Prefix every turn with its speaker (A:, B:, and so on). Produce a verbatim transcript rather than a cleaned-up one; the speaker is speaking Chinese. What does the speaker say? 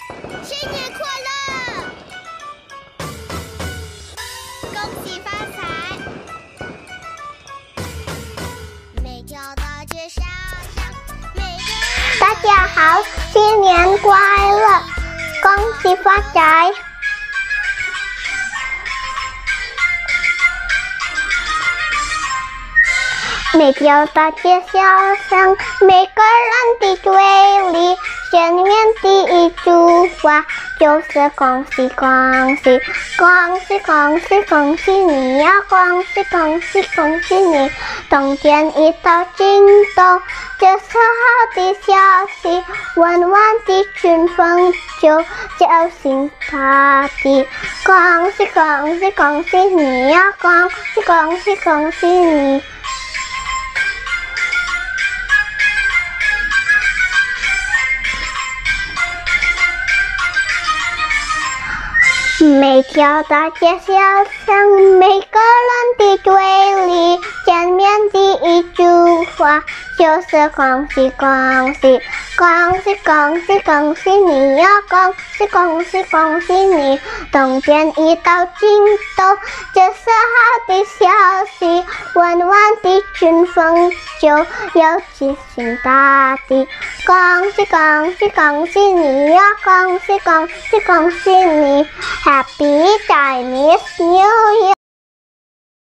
A: 新年快乐！恭喜发财！每条大街小巷，每个人
B: 大家好，新年快乐，恭喜发财！每条大街小巷，每个人的嘴里，见面第一句话就是恭喜恭喜，恭喜恭喜恭喜你呀，恭喜恭喜恭喜你！冬天一到尽头，这是好的消息，温暖的春风就叫醒大地。恭喜恭喜恭喜你呀，恭喜恭喜恭喜你！每条大街小巷，每个人的嘴里，见面第一句话就是恭喜恭喜，恭喜恭喜恭喜你呀，恭喜恭喜恭喜你！冬天一到尽头，这是好的消息，温暖的春风就要惊醒大地。恭喜恭喜恭喜你呀，恭喜恭喜恭喜你！Happy Chinese New Year!